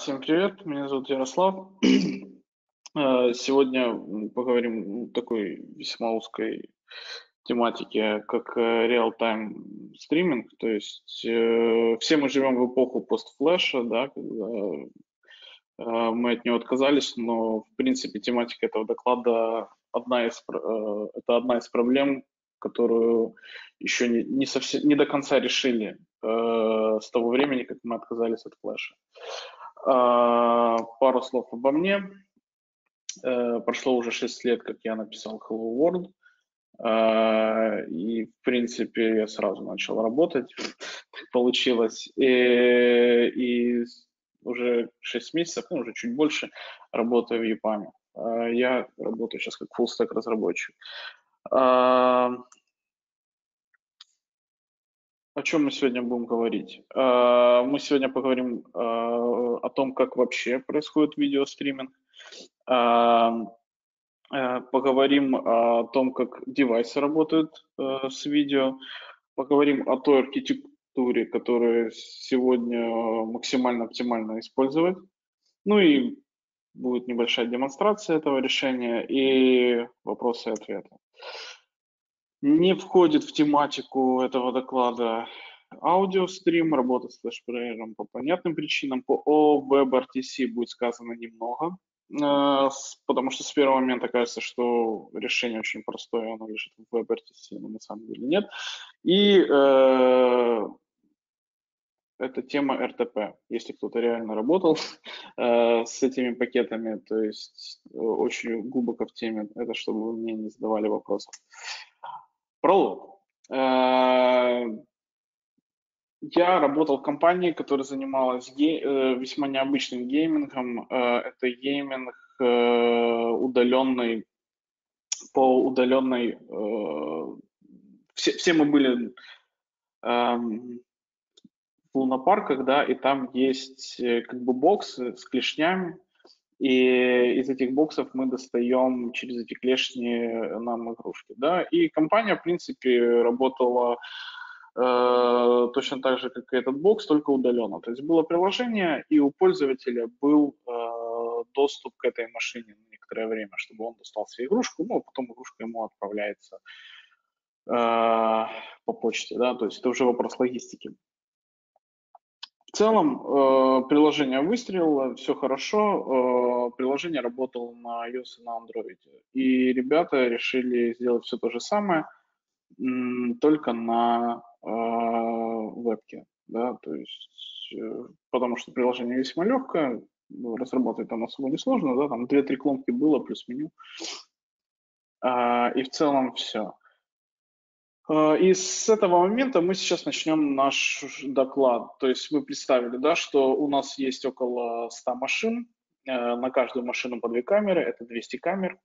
Всем привет, меня зовут Ярослав. Сегодня поговорим о такой весьма узкой тематике, как real-time стриминг. То есть все мы живем в эпоху постфлеша, да, когда мы от него отказались, но в принципе тематика этого доклада это одна из проблем, которую еще не совсем, не до конца решили с того времени, как мы отказались от флеша. Пару слов обо мне. Прошло уже 6 лет, как я написал Hello World. И, в принципе, я сразу начал работать. Так получилось. И уже 6 месяцев, ну, уже чуть больше, работаю в EPAM. Я работаю сейчас как full-stack разработчик. О чем мы сегодня будем говорить? Мы сегодня поговорим о том, как вообще происходит видеостриминг. Поговорим о том, как девайсы работают с видео. Поговорим о той архитектуре, которую сегодня максимально оптимально использовать. Ну и будет небольшая демонстрация этого решения и вопросы и ответы. Не входит в тематику этого доклада аудиострим, работа с флеш-плеером по понятным причинам. О WebRTC будет сказано немного, потому что с первого момента кажется, что решение очень простое, оно лежит в WebRTC, но на самом деле нет. И это тема RTP, если кто-то реально работал с этими пакетами, то есть очень глубоко в теме, это чтобы вы мне не задавали вопросов. Пролог. Я работал в компании, которая занималась весьма необычным геймингом. Это гейминг удаленный, по удаленной... Все мы были в лунопарках, да, и там есть как бы боксы с клешнями, и из этих боксов мы достаем через эти клешни нам игрушки, да, и компания, в принципе, работала точно так же, как и этот бокс, только удаленно. То есть было приложение, и у пользователя был доступ к этой машине на некоторое время, чтобы он достал себе игрушку, ну, а потом игрушка ему отправляется по почте, да, то есть это уже вопрос логистики. В целом приложение выстрелило, все хорошо, приложение работало на iOS и на Android, и ребята решили сделать все то же самое, только на вебке, да, то есть, потому что приложение весьма легкое, разработать там особо не сложно, да, там 2-3 кнопки было, плюс меню, и в целом все. И с этого момента мы сейчас начнем наш доклад. То есть мы представили, да, что у нас есть около 100 машин, на каждую машину по 2 камеры, это 200 камер.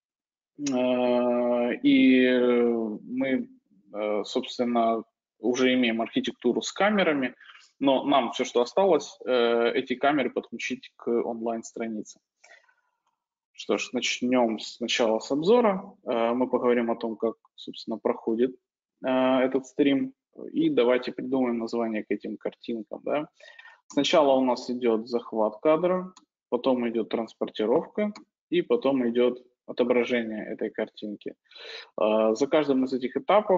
И мы, собственно, уже имеем архитектуру с камерами, но нам все, что осталось, эти камеры подключить к онлайн-странице. Что ж, начнем сначала с обзора. Мы поговорим о том, как, собственно, проходит этот стрим. И давайте придумаем название к этим картинкам. Да? Сначала у нас идет захват кадра, потом идет транспортировка, и потом идет отображение этой картинки. За каждым из этих этапов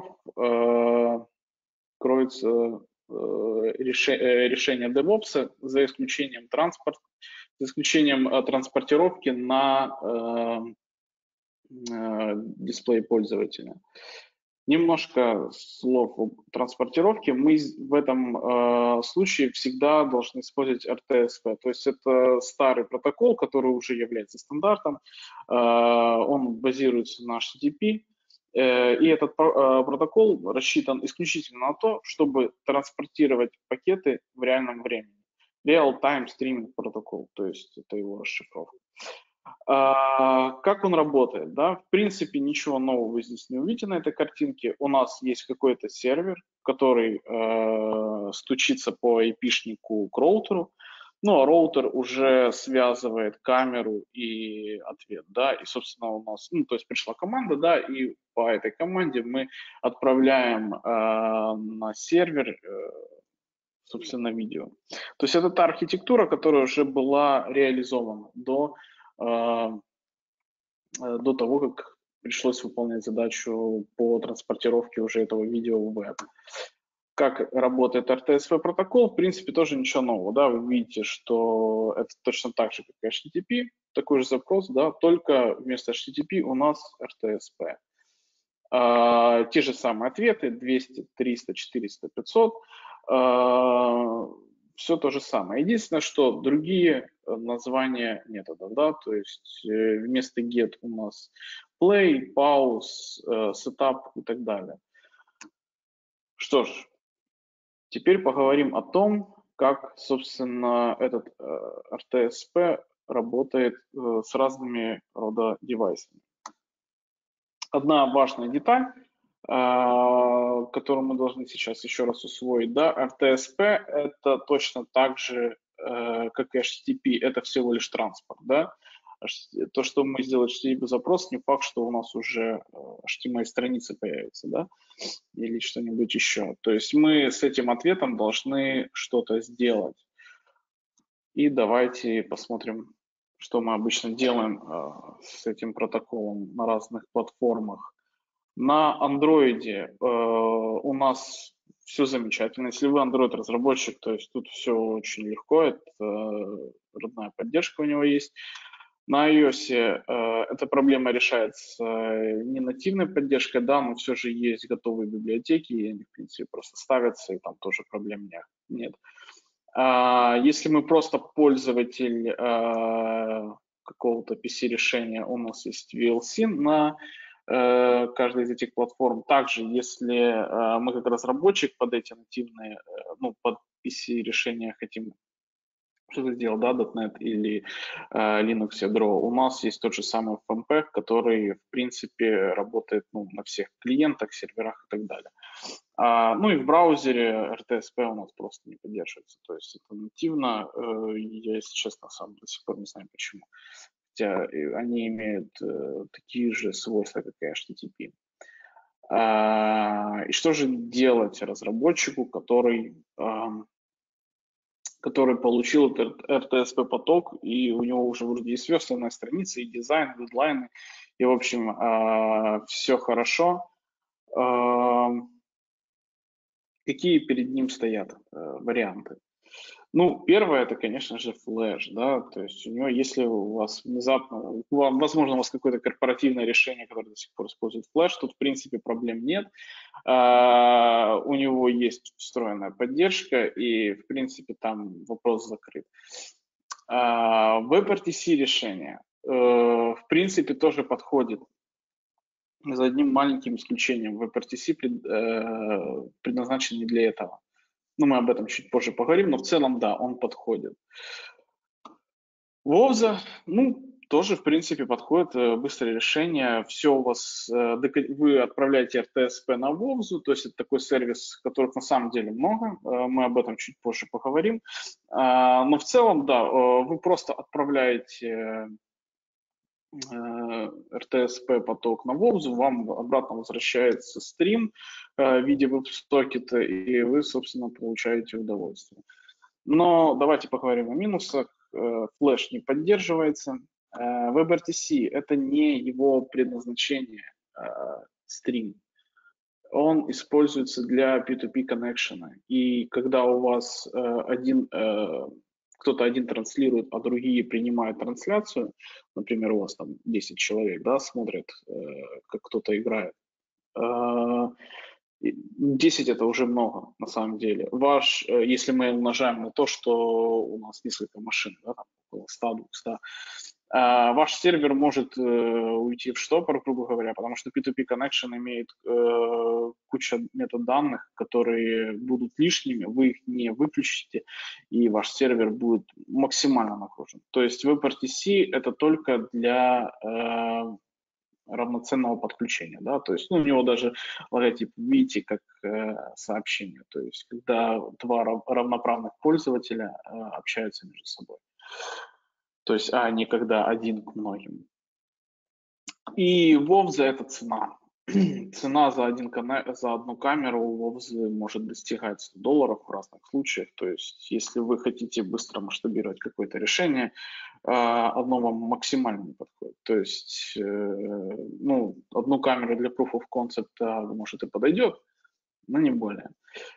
кроется решение DevOps, за исключением транспортировки на дисплей пользователя. Немножко слов об транспортировке. Мы в этом случае всегда должны использовать RTSP. То есть это старый протокол, который уже является стандартом. Он базируется на HTTP. И этот протокол рассчитан исключительно на то, чтобы транспортировать пакеты в реальном времени. Real-time streaming протокол, то есть это его расшифровка. Как он работает? Да? В принципе, ничего нового вы здесь не увидите на этой картинке. У нас есть какой-то сервер, который стучится по IP-шнику к роутеру, ну, а роутер уже связывает камеру и ответ, да, и, собственно, у нас, ну, то есть пришла команда, да, и по этой команде мы отправляем на сервер собственно, видео. То есть это та архитектура, которая уже была реализована до того, как пришлось выполнять задачу по транспортировке уже этого видео в веб. Как работает RTSP протокол, в принципе, тоже ничего нового. Да? Вы видите, что это точно так же, как и HTTP, такой же запрос, да, только вместо HTTP у нас RTSP. Те же самые ответы 200, 300, 400, 500. Все то же самое. Единственное, что другие названия методов, да, то есть вместо get у нас play, pause, setup и так далее. Что ж, теперь поговорим о том, как, собственно, этот RTSP работает с разными рода девайсами. Одна важная деталь, которую мы должны сейчас еще раз усвоить, да, RTSP это точно так же, как и HTTP, это всего лишь транспорт, да. То, что мы сделали HTTP запрос, не факт, что у нас уже HTML-страница появится, да, или что-нибудь еще. То есть мы с этим ответом должны что-то сделать. И давайте посмотрим, что мы обычно делаем с этим протоколом на разных платформах. На Android у нас все замечательно. Если вы Android-разработчик, то есть тут все очень легко, это родная поддержка у него есть. На iOS эта проблема решается не нативной поддержкой, да, но все же есть готовые библиотеки, и они, в принципе, просто ставятся, и там тоже проблем нет. Если мы просто пользователь какого-то PC-решения, у нас есть VLC на каждой из этих платформ. Также, если мы как разработчик под эти нативные, под PC-решения хотим что-то сделать, да, .NET или Linux ядро, у нас есть тот же самый FMPEG, который, в принципе, работает на всех клиентах, серверах и так далее. И в браузере RTSP у нас просто не поддерживается. То есть это нативно, я, если честно, сам до сих пор не знаю почему. Хотя они имеют такие же свойства, как и HTTP. И что же делать разработчику, который получил этот RTSP-поток, и у него уже вроде есть сверстанная страница, и дизайн, и дедлайны, и, в общем, все хорошо. Какие перед ним стоят варианты? Первое, это, конечно же, флеш, да, то есть у него, если у вас внезапно, возможно, у вас какое-то корпоративное решение, которое до сих пор использует флеш, тут, в принципе, проблем нет. У него есть встроенная поддержка, и, в принципе, там вопрос закрыт. WebRTC решение, в принципе, тоже подходит. За одним маленьким исключением. WebRTC предназначен не для этого. Мы об этом чуть позже поговорим, но в целом, да, он подходит. Вовза, тоже, в принципе, подходит, быстрое решение. Все у вас, вы отправляете RTSP на Вовзу, то есть это такой сервис, которых на самом деле много, мы об этом чуть позже поговорим. Но в целом, да, вы просто отправляете RTSP поток на Вовзу, вам обратно возвращается стрим в виде веб-сокета, и вы, собственно, получаете удовольствие. Но давайте поговорим о минусах. Флэш не поддерживается. WebRTC – это не его предназначение, стрим. Он используется для P2P коннекшена. И когда у вас кто-то один транслирует, а другие принимают трансляцию, например, у вас там 10 человек, да, смотрят, как кто-то играет, 10 это уже много, на самом деле. Если мы умножаем на то, что у нас несколько машин, да, там около 100-200, ваш сервер может уйти в штопор, грубо говоря, потому что P2P Connection имеет кучу метаданных, которые будут лишними, вы их не выключите, и ваш сервер будет максимально нагружен. То есть WebRTC это только для равноценного подключения, да, то есть у него даже логотип, видите, как сообщение, то есть когда два равноправных пользователя общаются между собой, то есть, не когда один к многим. И Вов за это цена. цена за одну камеру у Вовзы может достигать $100 в разных случаях. То есть, если вы хотите быстро масштабировать какое-то решение, одно вам максимально не подходит. То есть, ну, одну камеру для Proof of Concept, может, и подойдет, но не более.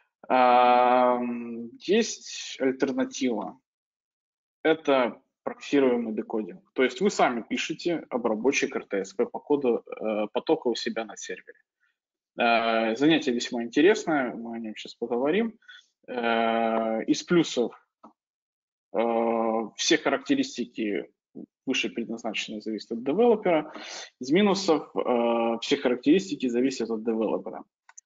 Есть альтернатива. Это проксируемый декодинг. То есть вы сами пишете обработчик RTSP по коду потока у себя на сервере. Занятие весьма интересное, мы о нем сейчас поговорим. Из плюсов все характеристики выше предназначенные зависят от девелопера. Из минусов все характеристики зависят от девелопера.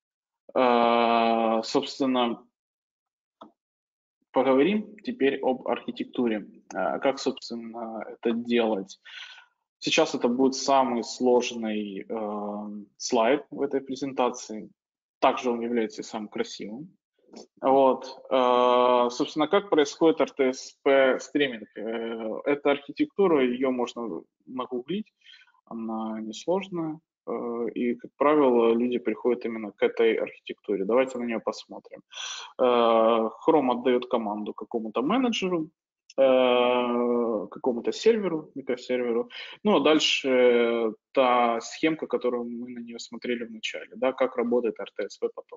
Собственно, поговорим теперь об архитектуре. Как, собственно, это делать. Сейчас это будет самый сложный слайд в этой презентации. Также он является самым красивым. Вот. Собственно, как происходит RTSP стриминг? Эта архитектура, ее можно нагуглить, она несложная. И, как правило, люди приходят именно к этой архитектуре. Давайте на нее посмотрим. Chrome отдает команду какому-то менеджеру, какому-то серверу, микросерверу. Ну, а дальше та схемка, которую мы на нее смотрели в начале, да, как работает RTSP поток.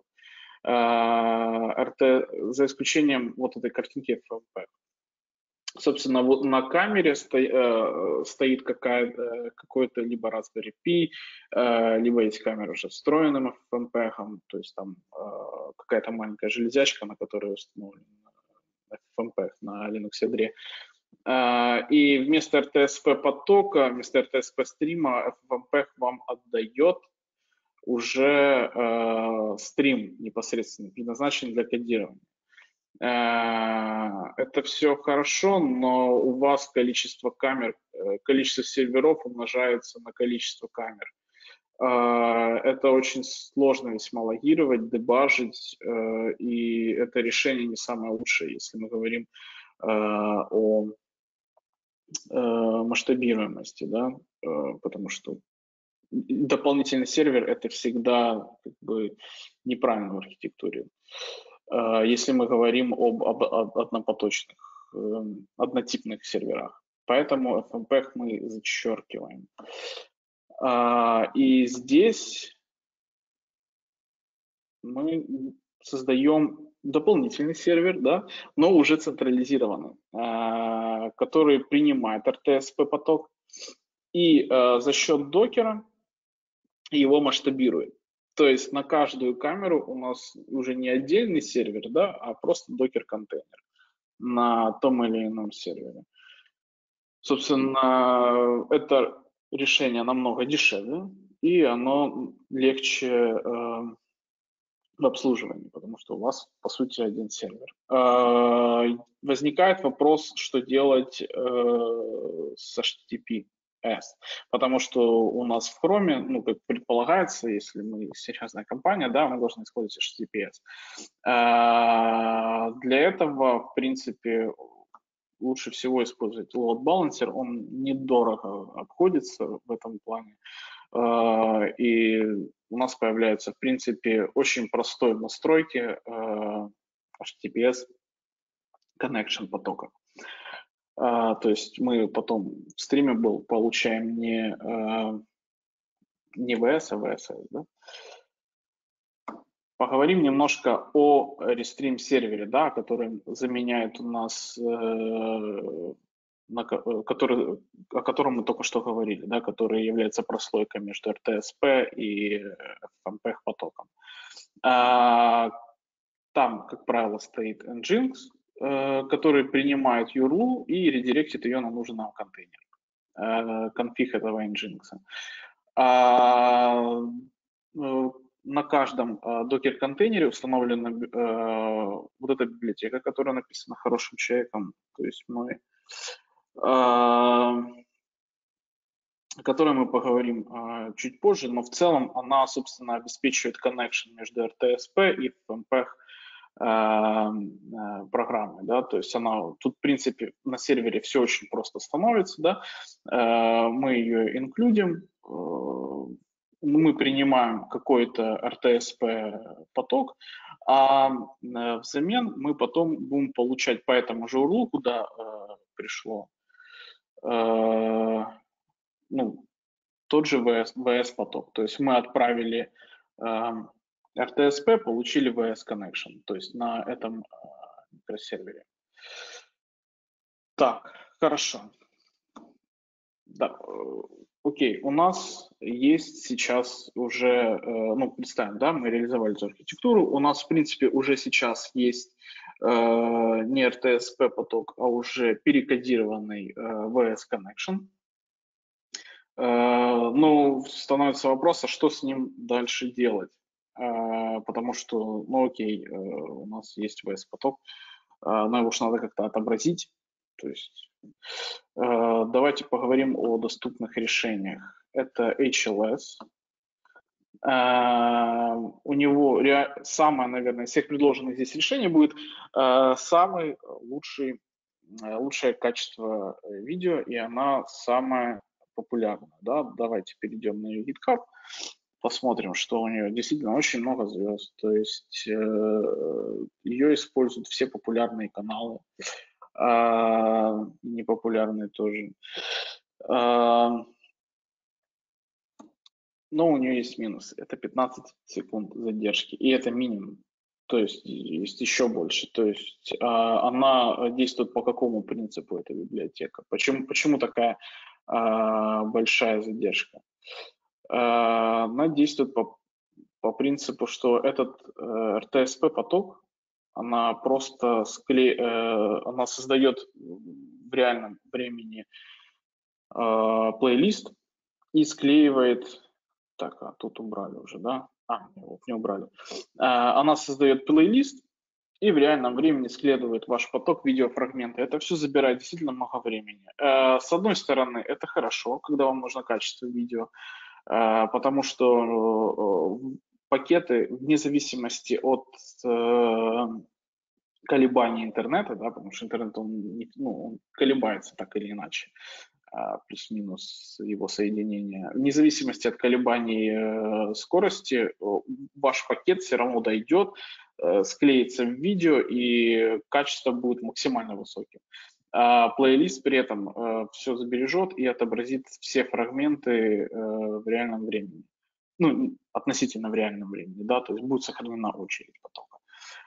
За исключением вот этой картинки FFmpeg. Собственно, вот на камере стоит какой-то либо Raspberry Pi, либо есть камера уже встроенным FFmpeg, то есть там какая-то маленькая железячка, на которой установлен FFmpeg на Linux ядре. И вместо RTSP потока, вместо RTSP стрима FFmpeg вам отдает уже стрим непосредственно, предназначенный для кодирования. Это все хорошо, но у вас количество камер, количество серверов умножается на количество камер. Это очень сложно весьма логировать, дебажить, и это решение не самое лучшее, если мы говорим о масштабируемости, да, потому что дополнительный сервер – это всегда как бы неправильно в архитектуре. Если мы говорим об однопоточных, однотипных серверах. Поэтому FFmpeg мы зачеркиваем. И здесь мы создаем дополнительный сервер, да, но уже централизированный, который принимает RTSP поток и за счет докера его масштабирует. То есть на каждую камеру у нас уже не отдельный сервер, да, а просто докер-контейнер на том или ином сервере. Собственно, это решение намного дешевле, и оно легче в обслуживании, потому что у вас, по сути, один сервер. Возникает вопрос, что делать с HTTP. Потому что у нас в Chrome, ну, как предполагается, если мы серьезная компания, да, мы должны использовать HTTPS. Для этого, в принципе, лучше всего использовать load balancer, он недорого обходится в этом плане. И у нас появляется, в принципе, очень простой в настройке HTTPS connection потока. То есть мы потом в стриме получаем не VS, а VSS. Да? Поговорим немножко о Restream сервере, да, который заменяет у нас, о котором мы только что говорили, да, который является прослойкой между RTSP и FFmpeg потоком. Там, как правило, стоит Nginx, который принимает URL и редиректит ее на нужный нам контейнер. Конфиг этого Nginx. На каждом докер-контейнере установлена вот эта библиотека, которая написана хорошим человеком, то есть мы, о которой мы поговорим чуть позже, но в целом она, собственно, обеспечивает connection между RTSP и FFmpeg программы, да, то есть она тут, в принципе, на сервере все очень просто становится, да, мы ее инклюдим, мы принимаем какой-то RTSP поток, а взамен мы потом будем получать по этому же URL, куда пришло, ну, тот же VS поток. То есть мы отправили RTSP, получили VS connection, то есть на этом микросервере. Так, хорошо. Да, окей, у нас есть сейчас уже, ну, представим, да, мы реализовали эту архитектуру, у нас, в принципе, уже сейчас есть не RTSP поток, а уже перекодированный VS connection. Ну, становится вопрос, а что с ним дальше делать? Потому что, ну, окей, у нас есть VS поток, но его же надо как-то отобразить, то есть давайте поговорим о доступных решениях. Это HLS. У него самое, наверное, из всех предложенных здесь решений будет самое лучшее качество видео, и она самая популярная. Да? Давайте перейдем на ее GitHub, посмотрим, что у нее действительно очень много звезд. То есть ее используют все популярные каналы. Непопулярные тоже. Но у нее есть минус. Это 15 секунд задержки. И это минимум. То есть есть еще больше. То есть она действует по какому принципу, эта библиотека? Почему такая большая задержка? Она действует по принципу, что этот RTSP поток, она просто она создает в реальном времени плейлист и склеивает. Так, а тут убрали уже, да? Не убрали. Она создает плейлист и в реальном времени складывает ваш поток видеофрагмента. Это все забирает действительно много времени. С одной стороны, это хорошо, когда вам нужно качество видео, потому что пакеты, вне зависимости от колебаний интернета, да, потому что интернет он колебается так или иначе, плюс-минус его соединение. Вне зависимости от колебаний скорости, ваш пакет все равно дойдет, склеится в видео, и качество будет максимально высоким. Плейлист при этом все забережет и отобразит все фрагменты в реальном времени. Ну, относительно в реальном времени, да, то есть будет сохранена очередь потока.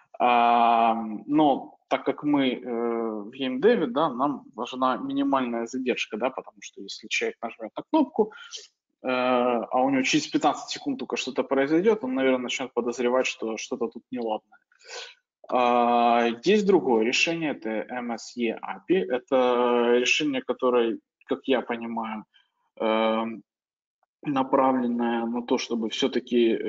Но так как мы в геймдеве, да, нам важна минимальная задержка, да, потому что если человек нажмет на кнопку, а у него через 15 секунд только что-то произойдет, он, наверное, начнет подозревать, что что-то тут неладное. Есть другое решение, это MSE API. Это решение, которое, как я понимаю, направленное на то, чтобы все-таки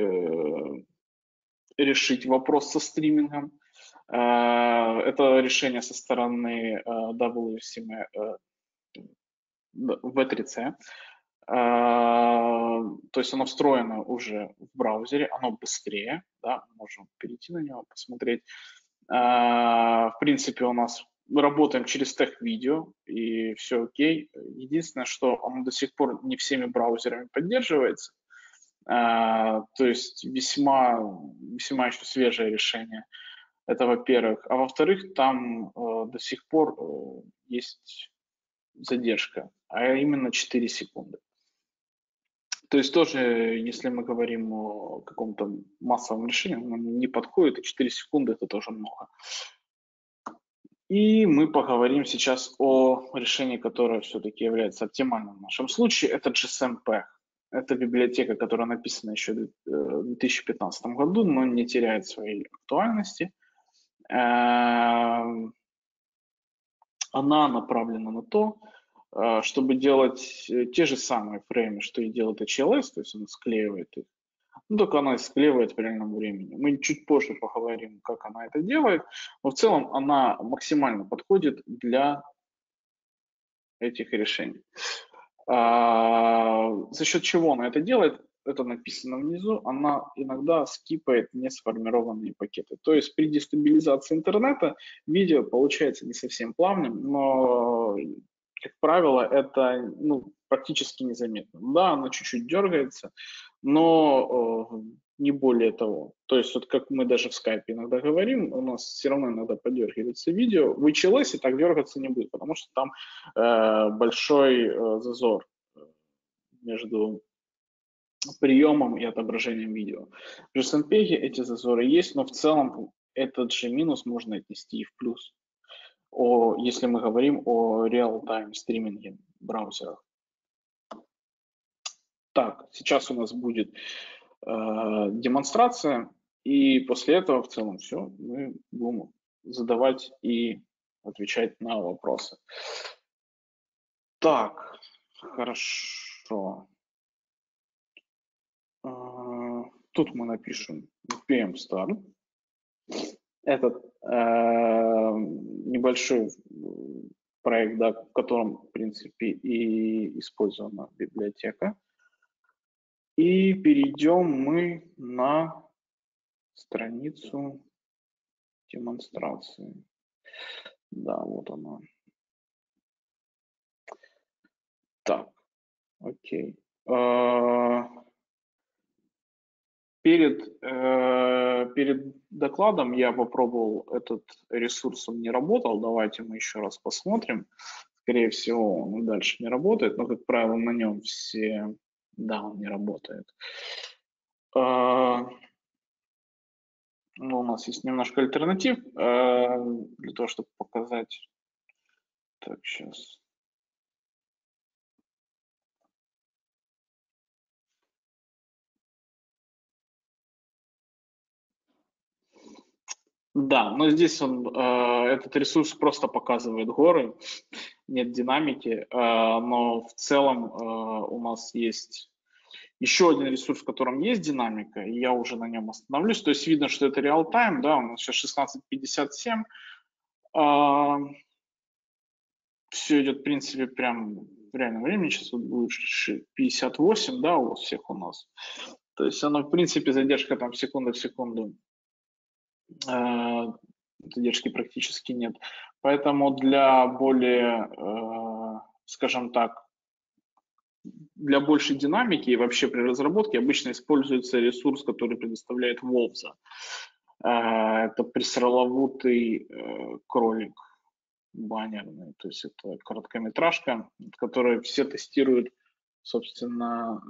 решить вопрос со стримингом. Это решение со стороны WCM V3C. То есть оно встроено уже в браузере, оно быстрее, да, можем перейти на него, посмотреть. В принципе, у нас мы работаем через тег-видео, и все окей. Единственное, что оно до сих пор не всеми браузерами поддерживается. То есть весьма еще свежее решение. Это во-первых. А во-вторых, там до сих пор есть задержка, а именно 4 секунды. То есть тоже, если мы говорим о каком-то массовом решении, оно не подходит, и 4 секунды это тоже много. И мы поговорим сейчас о решении, которое все-таки является оптимальным в нашем случае. Это GSM-P. Это библиотека, которая написана еще в 2015 году, но не теряет своей актуальности. Она направлена на то, чтобы делать те же самые фреймы, что и делает HLS, то есть она склеивает их, но только она их склеивает в реальном времени. Мы чуть позже поговорим, как она это делает, но в целом она максимально подходит для этих решений. За счет чего она это делает? Это написано внизу, она иногда скипает несформированные пакеты. То есть при дестабилизации интернета видео получается не совсем плавным, но, как правило, это практически незаметно. Да, оно чуть-чуть дергается, но не более того. То есть вот как мы даже в скайпе иногда говорим, у нас все равно иногда подергивается видео. В HLS и так дергаться не будет, потому что там большой зазор между приемом и отображением видео. В JSONPEG эти зазоры есть, но в целом этот же минус можно отнести и в плюс, если мы говорим о real-time стриминге в браузерах. Так, сейчас у нас будет демонстрация, и после этого в целом все, мы будем задавать и отвечать на вопросы. Так, хорошо. Тут мы напишем npm start. Этот небольшой проект, да, в котором, в принципе, и использована библиотека. И перейдем мы на страницу демонстрации. Да, вот она. Так, окей. Перед докладом я попробовал этот ресурс, он не работал. Давайте мы еще раз посмотрим. Скорее всего, он дальше не работает, но, как правило, на нем все... Да, он не работает. Ну, у нас есть немножко альтернатив для того, чтобы показать. Так, сейчас. Да, но здесь этот ресурс просто показывает горы, нет динамики, но в целом у нас есть еще один ресурс, в котором есть динамика, и я уже на нем остановлюсь. То есть видно, что это реал-тайм, да, у нас сейчас 16:57. Все идет, в принципе, прям в реальном времени. Сейчас вот будет 58, да, у всех у нас. То есть оно, в принципе, задержка там секунда в секунду. Задержки практически нет. Поэтому для более, скажем так, для большей динамики и вообще при разработке обычно используется ресурс, который предоставляет Wolfza. Это пресловутый кролик баннерный, то есть это короткометражка, которую все тестируют, собственно,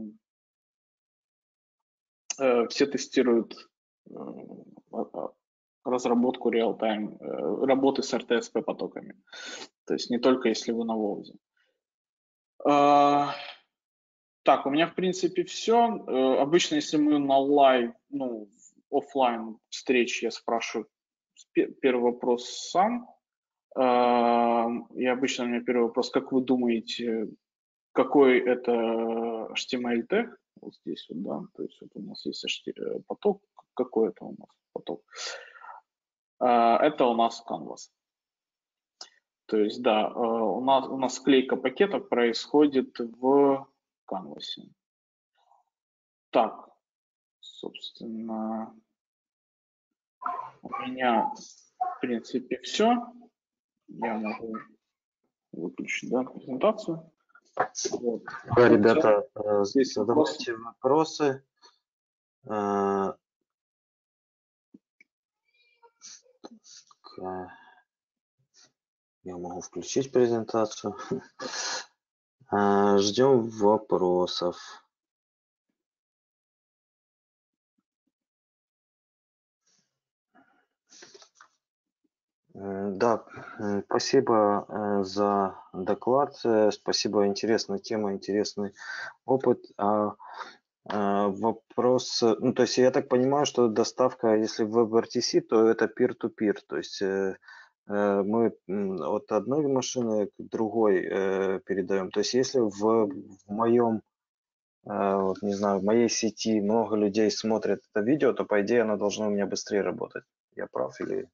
все тестируют разработку real-time, работы с RTSP потоками. То есть не только если вы на Wolfza. Так, у меня в принципе все. Обычно, если мы на лайв, ну, офлайн встреч, я спрашиваю первый вопрос сам. И обычно у меня первый вопрос: как вы думаете, какой это HTML тег? Вот здесь вот, да, то есть вот у нас есть поток. Какой это у нас поток? Это у нас Canvas. То есть, да, у нас склейка пакетов происходит в Canvas. Так, собственно, у меня, в принципе, все. Я могу выключить, да, презентацию. Вот. Да, ребята, задавайте вопросы. Я могу включить презентацию. Ждем вопросов. Да, спасибо за доклад, спасибо, интересная тема, интересный опыт. Вопрос, ну, то есть я так понимаю, что доставка, если в WebRTC, то это peer-to-peer, то есть мы от одной машины к другой передаем. То есть если в моем, вот, не знаю, в моей сети много людей смотрят это видео, то по идее оно должно у меня быстрее работать. Я прав или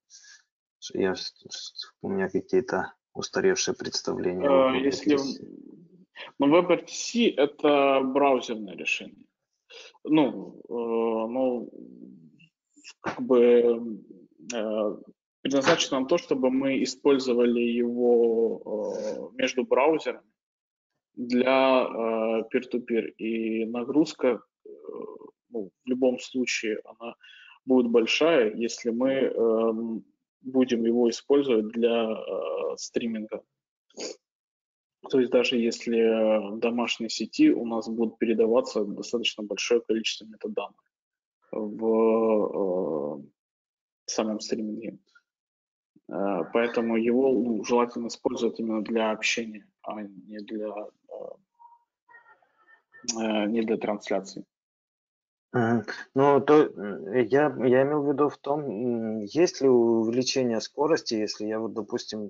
у меня какие-то устаревшие представления? Если WebRTC это браузерное решение. Ну, как бы предназначено на то, чтобы мы использовали его между браузерами для peer-to-peer. И нагрузка ну, в любом случае она будет большая, если мы будем его использовать для стриминга. То есть даже если в домашней сети у нас будет передаваться достаточно большое количество метаданных в самом стриминге. Поэтому его желательно использовать именно для общения, а не для трансляции. Ну, я имел в виду в том, есть ли увеличение скорости, если я вот, допустим,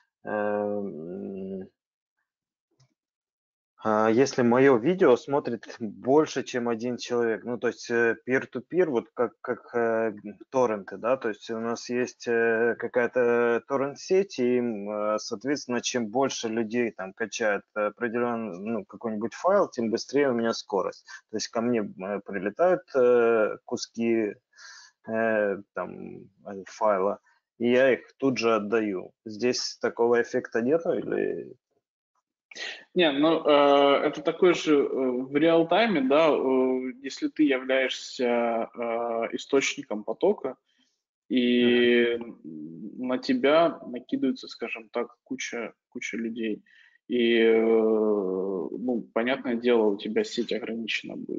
если мое видео смотрит больше, чем один человек, ну, то есть peer-to-peer, вот как торренты, да, то есть у нас есть какая-то торрент-сеть, и, соответственно, чем больше людей там качает определенный, ну, какой-нибудь файл, тем быстрее у меня скорость. То есть ко мне прилетают куски там файла, и я их тут же отдаю. Здесь такого эффекта нету или... Не, ну это такой же в реал-тайме, да, если ты являешься источником потока, и на тебя накидывается, скажем так, куча людей. И, ну, понятное дело, у тебя сеть ограничена будет.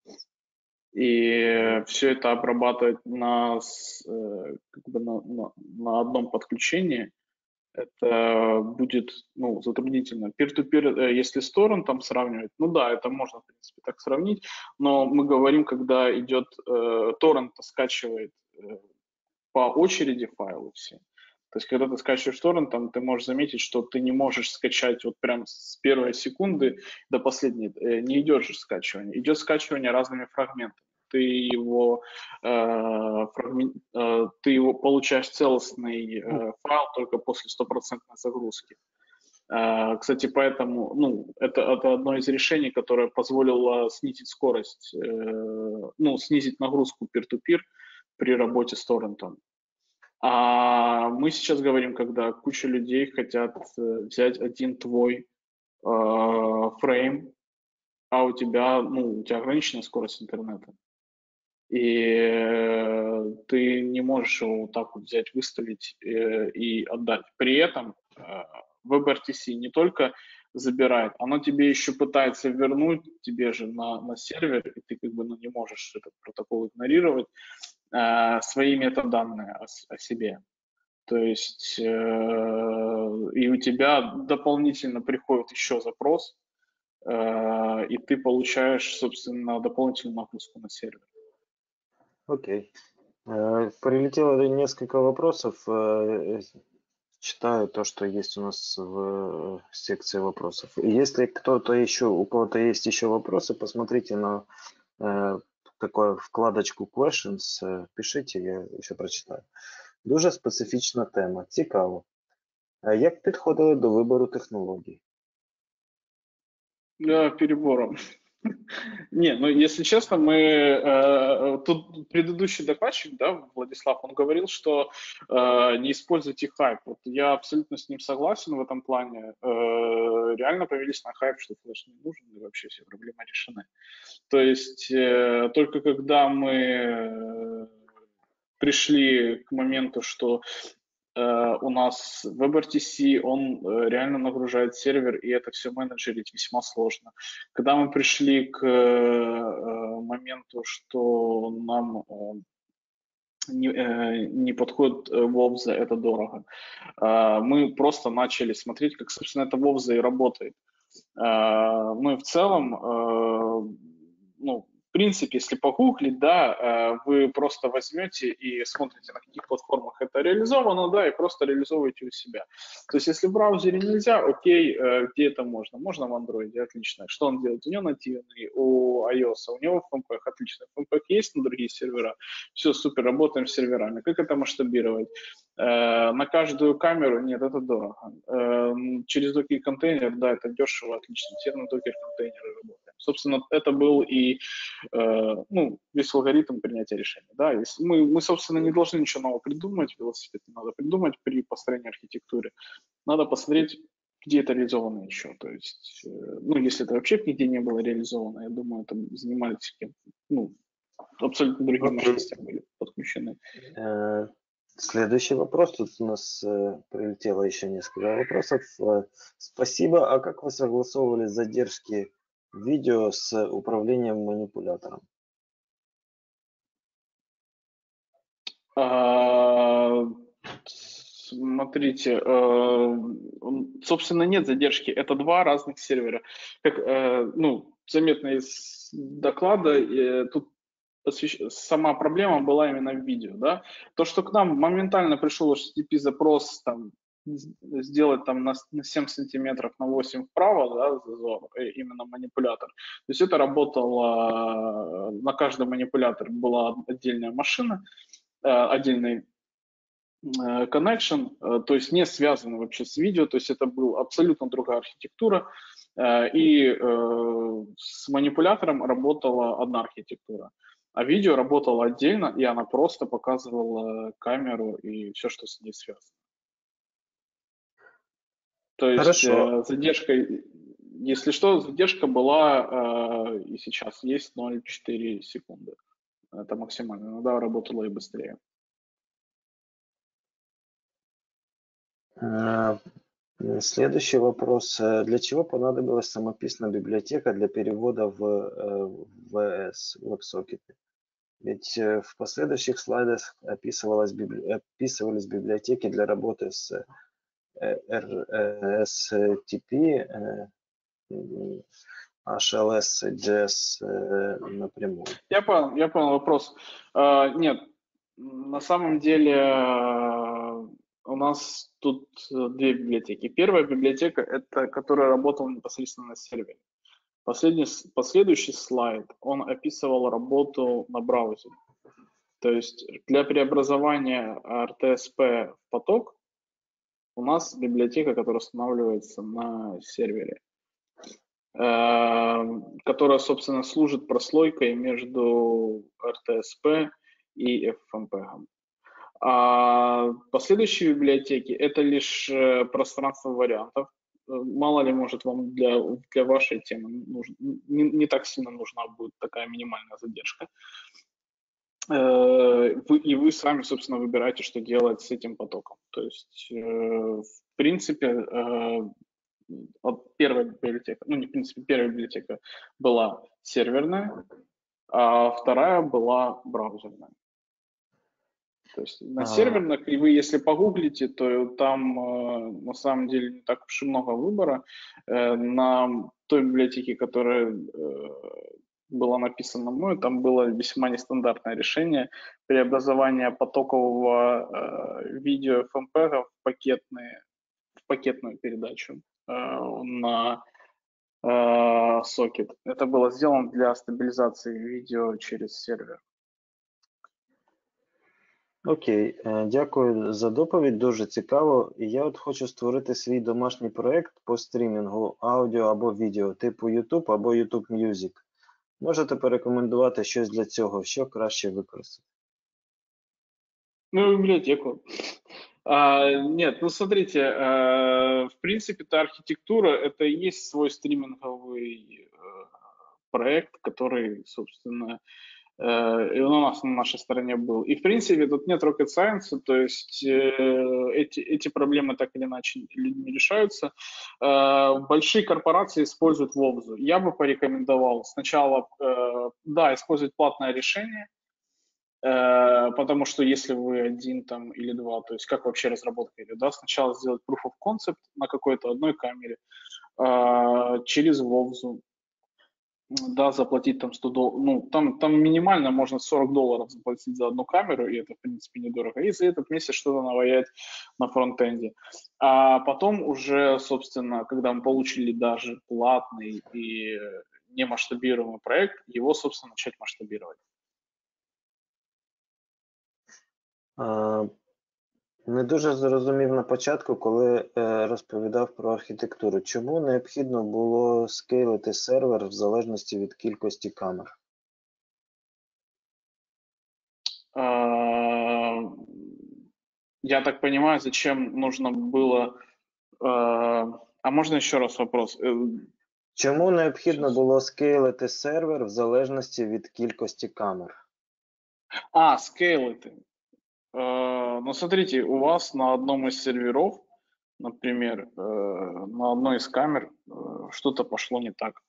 И все это обрабатывать как бы на одном подключении, это будет, ну, затруднительно. Peer-to-peer, если с торрентом сравнивать, ну да, это можно, в принципе, так сравнить, но мы говорим, когда идет торрент, скачивает по очереди файлы все. То есть, когда ты скачиваешь торрентом, ты можешь заметить, что ты не можешь скачать вот прям с первой секунды до последней. Не идет же скачивание. Идет скачивание разными фрагментами. Ты его получаешь целостный файл только после стопроцентной загрузки. Кстати, поэтому, ну, это одно из решений, которое позволило снизить скорость, ну, снизить нагрузку peer-to-peer при работе с торрентом. А мы сейчас говорим, когда куча людей хотят взять один твой фрейм, а у тебя ограниченная скорость интернета. И ты не можешь его вот так вот взять, выставить и отдать. При этом WebRTC не только забирает, оно тебе еще пытается вернуть тебе же на сервер, и ты как бы не можешь этот протокол игнорировать, свои метаданные о себе. То есть и у тебя дополнительно приходит еще запрос, и ты получаешь, собственно, дополнительную нагрузку на сервер. Окей. Прилетело несколько вопросов. Читаю то, что есть у нас в секции вопросов. Если кто-то еще, у кого-то есть еще вопросы, посмотрите на такую вкладочку Questions, пишите, я ще прочитаю. Дуже специфічна тема, цікаво. Як підходили до вибору технологій? Перебором. Не, ну если честно, тут предыдущий докладчик, да, Владислав, он говорил, что не используйте хайп. Вот я абсолютно с ним согласен в этом плане. Реально повелись на хайп, что флеш не нужен, и вообще все проблемы решены. То есть только когда мы пришли к моменту, что у нас WebRTC, он реально нагружает сервер, и это все менеджерить весьма сложно. Когда мы пришли к моменту, что нам не подходит Вовза, это дорого, мы просто начали смотреть, как, собственно, это Вовза и работает. Ну и в целом, ну, в принципе, если погуглить, да, вы просто возьмете и смотрите, на каких платформах это реализовано, да, и просто реализовываете у себя. То есть, если в браузере нельзя, окей, где это можно? Можно в Android, отлично. Что он делает? У него нативный, у iOS, у него FMPEG, отлично. FMPEG есть на другие сервера, все, супер, работаем с серверами. Как это масштабировать? На каждую камеру? Нет, это дорого. Через Docker-контейнер, да, это дешево, отлично. Все на Docker-контейнеры работаем. Собственно, это был и весь алгоритм принятия решения. Да? Если мы, собственно, не должны ничего нового придумать, велосипед не надо придумать при построении архитектуры. Надо посмотреть, где это реализовано еще. То есть, ну, если это вообще нигде не было реализовано, я думаю, там занимались ну, абсолютно другие Окей. мощности были подключены. Следующий вопрос. Тут у нас прилетело еще несколько вопросов. Спасибо. А как вы согласовывали задержки видео с управлением манипулятором? Смотрите, собственно, нет задержки. Это два разных сервера. Как, ну, заметно из доклада, тут сама проблема была именно в видео, да. То, что к нам моментально пришел HTTP запрос, там, сделать там на 7 сантиметров, на 8 вправо, да, зазор, именно манипулятор. То есть это работало, на каждом манипуляторе была отдельная машина, отдельный connection, то есть не связано вообще с видео, то есть это была абсолютно другая архитектура, и с манипулятором работала одна архитектура, а видео работало отдельно, и она просто показывала камеру и все, что с ней связано. То есть Хорошо. задержка, если что, задержка была и сейчас есть 0,4 секунды. Это максимально. Иногда работало и быстрее. Следующий вопрос. Для чего понадобилась самописная библиотека для перевода в VS, WebSocket? Ведь в последующих слайдах описывались библиотеки для работы с RSTP, HLS, JS напрямую. Я понял вопрос. Нет, на самом деле у нас тут две библиотеки. Первая библиотека, это которая работала непосредственно на сервере. Последующий слайд, он описывал работу на браузере. То есть для преобразования RTSP в поток у нас библиотека, которая устанавливается на сервере, которая, собственно, служит прослойкой между RTSP и FFmpeg. А последующие библиотеки – это лишь пространство вариантов. Мало ли, может, вам для вашей темы не так сильно нужна будет такая минимальная задержка. И вы сами, собственно, выбираете, что делать с этим потоком. То есть, в принципе, первая библиотека, ну, не в принципе, первая библиотека была серверная, а вторая была браузерная. То есть на серверных, и вы если погуглите, то там на самом деле не так уж и много выбора. На той библиотеке, которая была написана мной, там было весьма нестандартное решение преобразования потокового видео FMPEG в пакетную передачу на сокет. Это было сделано для стабилизации видео через сервер. Окей, дякую за доповідь, дуже цікаво. І я от хочу створити свій домашній проєкт по стрімінгу аудіо або відео, типу YouTube або YouTube Music. Можете порекомендувати щось для цього, що краще використати? Ну, библиотеку. Нет, ну смотрите, в принципе, та архитектура, это и есть свой стриминговый проект, который, собственно, и он у нас на нашей стороне был. И, в принципе, тут нет rocket science, то есть эти проблемы так или иначе людьми решаются. Большие корпорации используют Вовзу. Я бы порекомендовал сначала, да, использовать платное решение, потому что если вы один там или два, то есть как вообще разработка идет, да, сначала сделать proof of concept на какой-то одной камере через Вовзу, да, заплатить там $100, ну, там минимально можно $40 заплатить за одну камеру, и это, в принципе, недорого, и за этот месяц что-то наваять на фронтенде. А потом уже, собственно, когда мы получили даже платный и немасштабируемый проект, его, собственно, начать масштабировать. Не дуже зрозумів на початку, коли розповідав про архітектуру. Чому необхідно було скейлити сервер в залежності від кількості камер? Я так понимаю, зачем нужно было А можно еще раз вопрос? Чому необхідно Щас. було скейлити сервер в залежності від кількості камер? Скейлы. Ну, смотрите, у вас на одном из серверов, например, на одной из камер что-то пошло не так.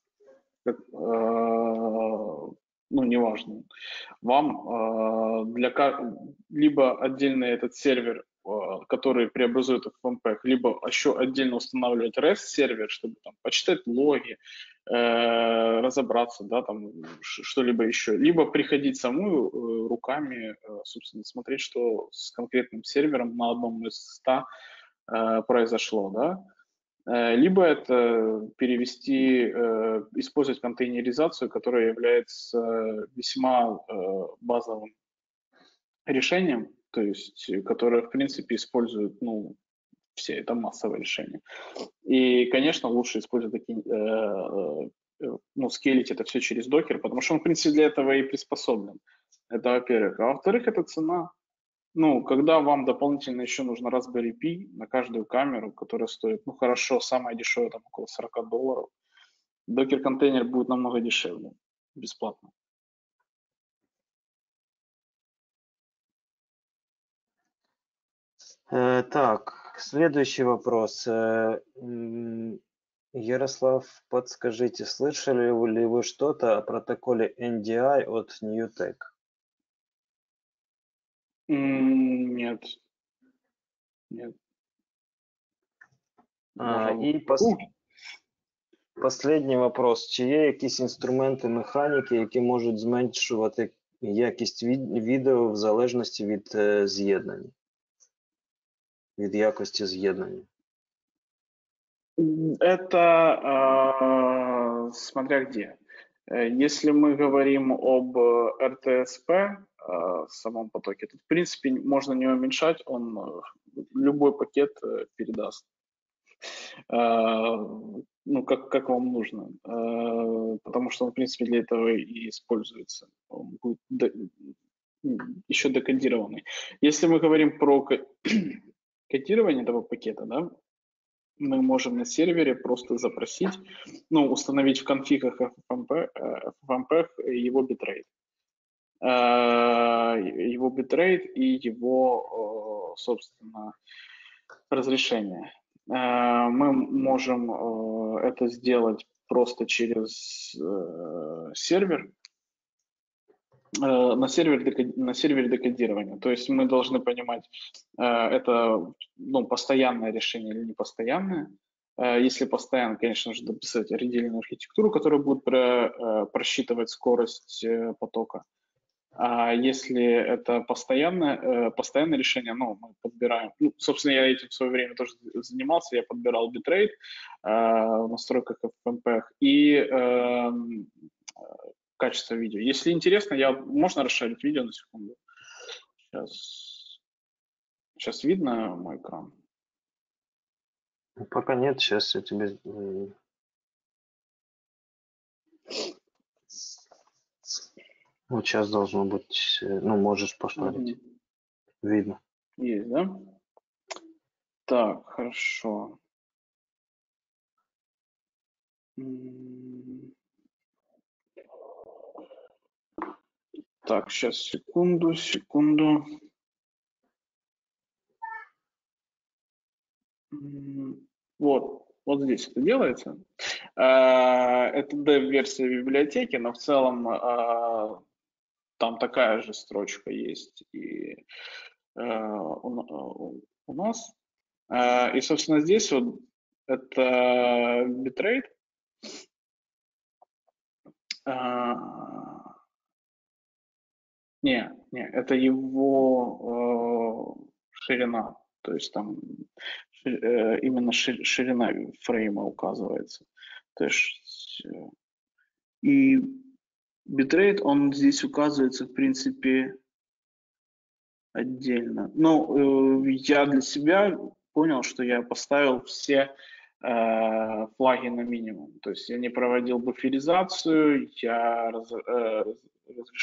Ну, неважно. Вам либо отдельно этот сервер, который преобразует FFmpeg, либо еще отдельно устанавливать REST-сервер, чтобы там почитать логи, разобраться, да, там что-либо еще, либо приходить саму руками, собственно, смотреть, что с конкретным сервером на одном из 100 произошло, да. Либо это перевести, использовать контейнеризацию, которая является весьма базовым решением, то есть которое, в принципе, используют, ну, все, это массовое решение. И, конечно, лучше использовать такие, ну, скейлить это все через докер, потому что он, в принципе, для этого и приспособлен. Это во-первых. А во-вторых, это цена. Ну, когда вам дополнительно еще нужно Raspberry Pi на каждую камеру, которая стоит, ну, хорошо, самая дешевая, там, около $40, докер-контейнер будет намного дешевле, бесплатно. Так, следующий вопрос. Ярослав, подскажите, слышали ли вы что-то о протоколе NDI от Newtek? Нет. Нет. І Последній вопрос. Чи є якісь інструменти механіки, які можуть зменшувати якість відео в залежності від з'єднання? Від якості з'єднання? Это смотря где. Если мы говорим об RTSP, самом потоке, то, в принципе, можно не уменьшать, он любой пакет передаст. Ну, как вам нужно. Потому что он, в принципе, для этого и используется. Он будет еще декодированный. Если мы говорим про кодирование этого пакета, да, мы можем на сервере просто запросить, ну, установить в конфигах FFmpeg его битрейт. Его битрейт и его, собственно, разрешение. Мы можем это сделать просто через сервер, на сервере декодирования. То есть мы должны понимать, это, ну, постоянное решение или непостоянное. Если постоянно, конечно, нужно дописать redельную архитектуру, которая будет просчитывать скорость потока. А если это постоянное решение, ну, мы подбираем, ну, собственно, я этим в свое время тоже занимался, я подбирал битрейт в настройках FFmpeg и качество видео. Если интересно, можно расширить видео на секунду. Сейчас видно мой экран? Пока нет, сейчас я тебе... Вот сейчас должно быть, ну, можешь пошарить. Видно. Есть, да? Так, хорошо. Так, сейчас, секунду. Вот здесь это делается. Это dev-версия библиотеки, но в целом там такая же строчка есть и у нас. И, собственно, здесь вот это битрейт. Не, это его ширина. То есть там именно ширина фрейма указывается. То есть и битрейт, он здесь указывается, в принципе, отдельно. Ну, я для себя понял, что я поставил все флаги на минимум. То есть я не проводил буферизацию, я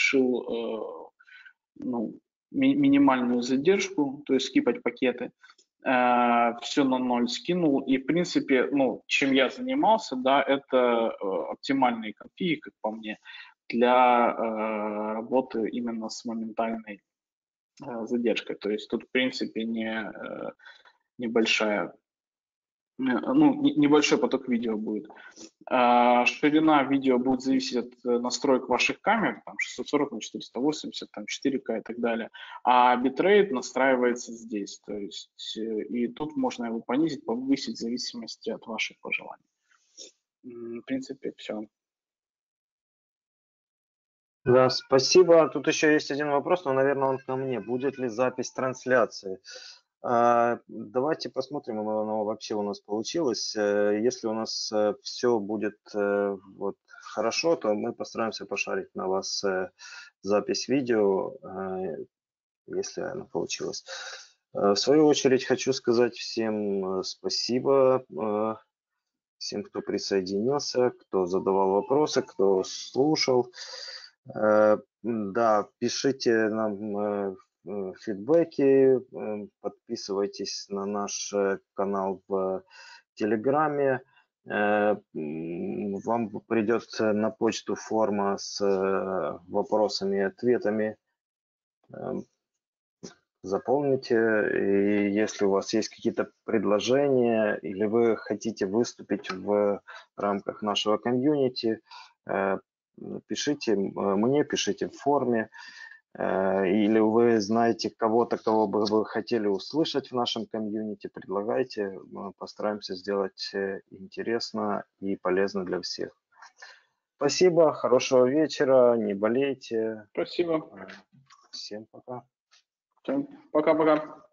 разрешил ну, минимальную задержку, то есть скипать пакеты. все на ноль скинул, и, в принципе, ну, чем я занимался, да, это оптимальные конфиги, как по мне, для работы именно с моментальной задержкой. То есть тут, в принципе, небольшая, ну, небольшой поток видео будет. Ширина видео будет зависеть от настроек ваших камер, там 640 на 480, там 4К и так далее. А битрейт настраивается здесь. То есть и тут можно его понизить, повысить в зависимости от ваших пожеланий. В принципе, все. Да, спасибо. Тут еще есть один вопрос, но, наверное, он ко мне. Будет ли запись трансляции? Давайте посмотрим, оно вообще у нас получилось. Если у нас все будет вот хорошо, то мы постараемся пошарить на вас запись видео, если она получилась. В свою очередь хочу сказать всем спасибо, всем, кто присоединился, кто задавал вопросы, кто слушал. Да, пишите нам фидбэки, подписывайтесь на наш канал в Телеграме. Вам придет на почту форма с вопросами и ответами. Заполните, и если у вас есть какие-то предложения или вы хотите выступить в рамках нашего комьюнити, пишите мне, пишите в форме, или вы знаете кого-то, кого бы вы хотели услышать в нашем комьюнити, предлагайте, мы постараемся сделать интересно и полезно для всех. Спасибо, хорошего вечера, не болейте. Спасибо. Всем пока. Всем пока-пока.